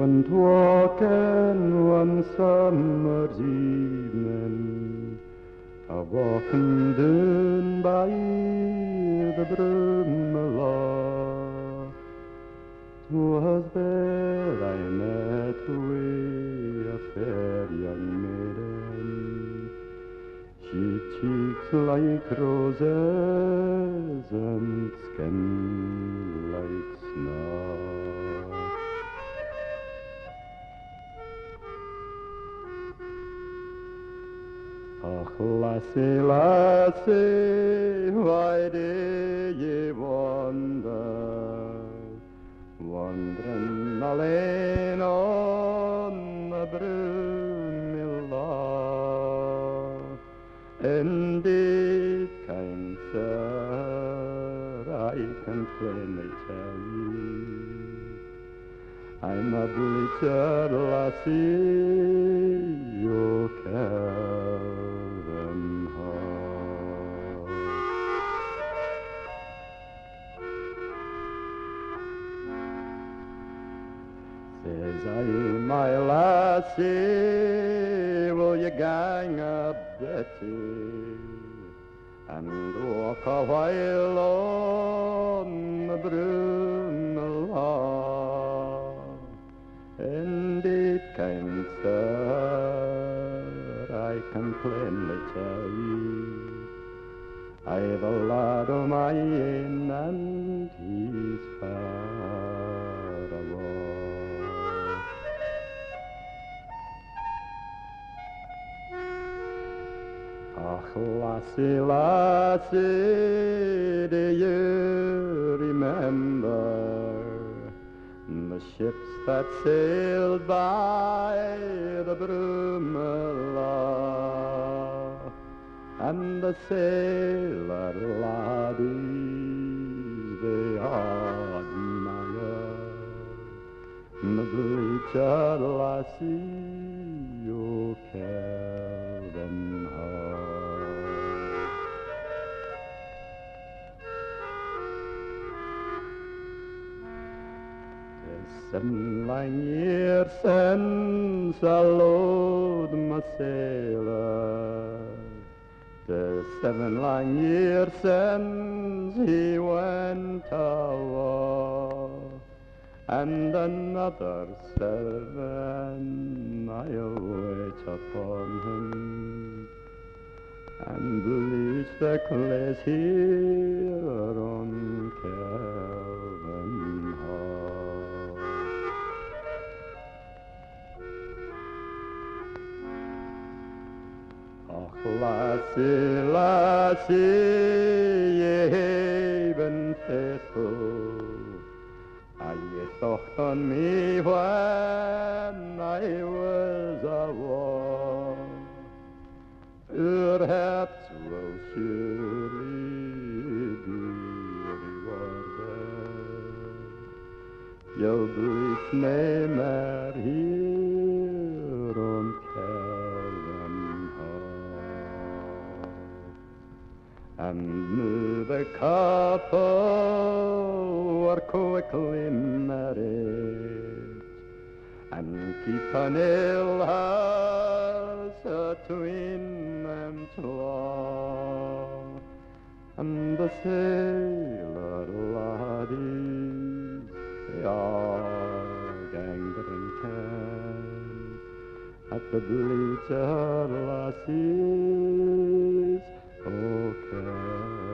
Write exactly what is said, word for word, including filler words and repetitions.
went walking one summer's evening, a walking down by the Brumelaw. 'Twas there I met with a fair young maiden, she cheeks like roses and skin like snow. Ach, lassie, lassie, why do ye wander, wandering alone on the Brumelaw? Indeed, kind sir, I can plainly tell you, I'm a bleacher lassie, you Kelvin-Hall. Says I, my lassie, will you gang a Betty and walk a while on the Brumelaw? Indeed, kind sir, I can plainly tell you, I've a lad o' my own and he's far away. Ach, lassie, lassie, do you remember the ships that sailed by the Brumelaw, and the sailor laddies they admire, the bleacher lassie, you Kelvin-Hall. Seven lang years since I load my sailor, the seven long years since he went away, and another seven I'll wait upon him, and bleach the clays here on Kelvin-Hall. Ach, lassie, lassie, ye hae been faithful, and ye thought on me when I was awa'. Perhaps will surely be rewarded. You'll bleach nae mair here on Kelvin-Hall, and now the couple were quickly married, and keep an ill house atween them twa, and the sailor laddies they all gang drinking at the bleacher lassies, oh,